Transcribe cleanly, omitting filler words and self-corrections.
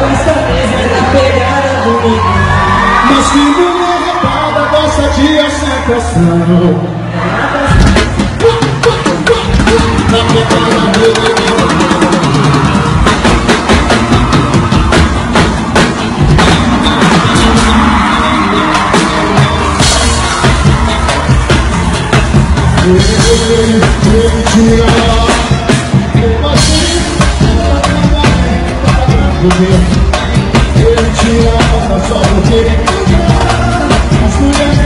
Mas que mulher retada gosta de ir se encostando. Ele tira só porque as mulheres